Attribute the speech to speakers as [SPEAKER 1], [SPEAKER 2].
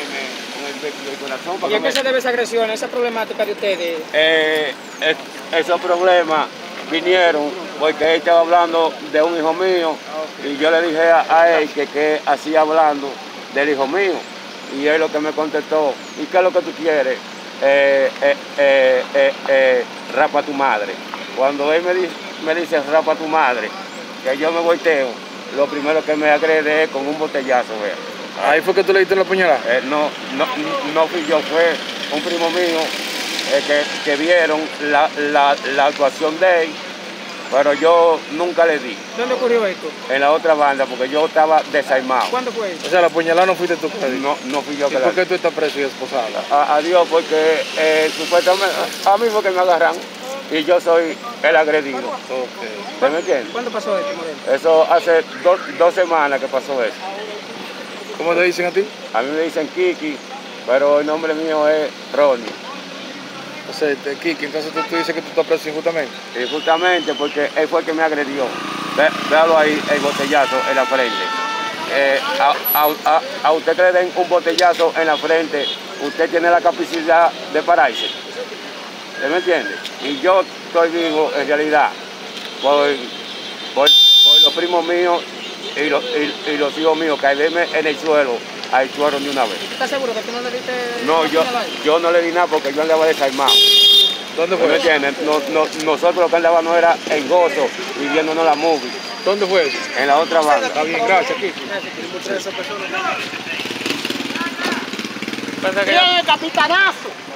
[SPEAKER 1] con el corazón.
[SPEAKER 2] ¿Y a qué se debe esa agresión, esa problemática de ustedes?
[SPEAKER 1] Esos problemas vinieron porque él estaba hablando de un hijo mío y yo le dije a él que hacía hablando del hijo mío y él lo que me contestó, ¿y qué es lo que tú quieres? Rapa a tu madre. Cuando él me dice rapa a tu madre, que yo me volteo, lo primero que me agrede es con un botellazo, vea.
[SPEAKER 3] ¿Ahí fue que tú le diste la puñalada?
[SPEAKER 1] No fui yo, fue un primo mío que vieron la actuación de él, pero yo nunca le di.
[SPEAKER 2] ¿Dónde ocurrió esto?
[SPEAKER 1] En la otra banda, porque yo estaba desarmado.
[SPEAKER 2] ¿Cuándo fue eso?
[SPEAKER 3] O sea, la puñalada no fuiste tú que la diste.
[SPEAKER 1] No fui yo que la di.
[SPEAKER 3] ¿Y por qué tú estás preso y esposado?
[SPEAKER 1] Adiós, porque supuestamente a mí fue que me agarran y yo soy el agredido.
[SPEAKER 3] Okay.
[SPEAKER 1] ¿Usted me entiende?
[SPEAKER 2] ¿Cuándo pasó esto, Moreno?
[SPEAKER 1] Eso hace 2 semanas que pasó eso.
[SPEAKER 3] ¿Cómo te dicen a ti?
[SPEAKER 1] A mí me dicen Kiki, pero el nombre mío es Ronnie.
[SPEAKER 3] O sea, Kiki, entonces tú dices que tú estás preso injustamente.
[SPEAKER 1] Y justamente porque él fue el que me agredió. Véalo ahí, el botellazo en la frente. A usted que le den un botellazo en la frente, usted tiene la capacidad de pararse. ¿Usted me entiende? Y yo estoy vivo en realidad por los primos míos y los hijos míos, caerme en el suelo, al suelo de una vez.
[SPEAKER 2] ¿Estás seguro que tú no le diste?
[SPEAKER 1] No, yo no le di nada porque yo andaba desarmado.
[SPEAKER 3] ¿Dónde fue?
[SPEAKER 1] ¿Me entiendes? Nosotros lo que andábamos era en gozo, viviéndonos la movie.
[SPEAKER 3] ¿Dónde fue eso?
[SPEAKER 1] En la otra banda.
[SPEAKER 3] Está bien, gracias, Kiki.
[SPEAKER 2] ¡Bien, capitanazo!